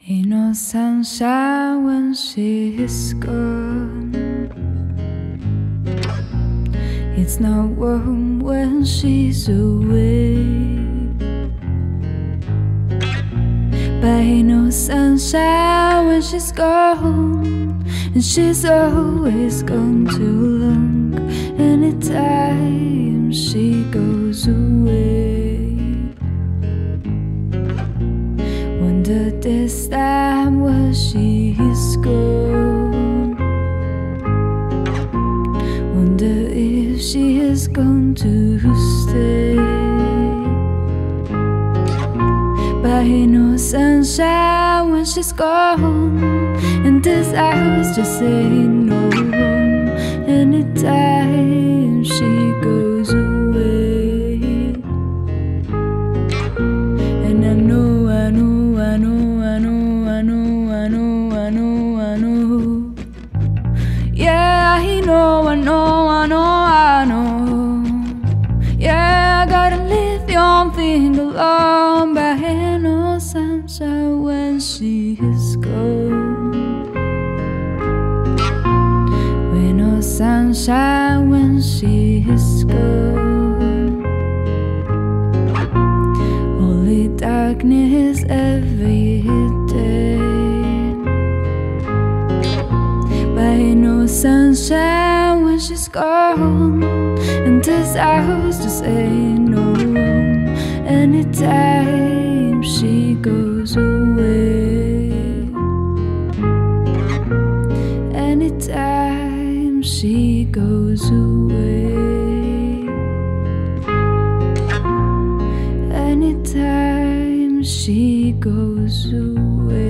Ain't no sunshine when she's gone. It's not warm when she's away. But ain't no sunshine when she's gone. And she's always gone too long. Anytime she goes away, wonder this time where she's gone. Wonder if she is going to stay. But ain't no sunshine when she's gone. And this house just ain't no home. Anytime she goes away. And I know, I know, I know, I know, I know, I know, I know, I know. Yeah, I know, I know, I know, I know. Yeah, I gotta leave your thing alone. But ain't no sunshine when she is gone. Ain't no sunshine when she is gone. Only darkness every day. But ain't no sunshine when she's gone. And this house just ain't no home. Anytime she goes away. Anytime she goes away. Anytime she goes away.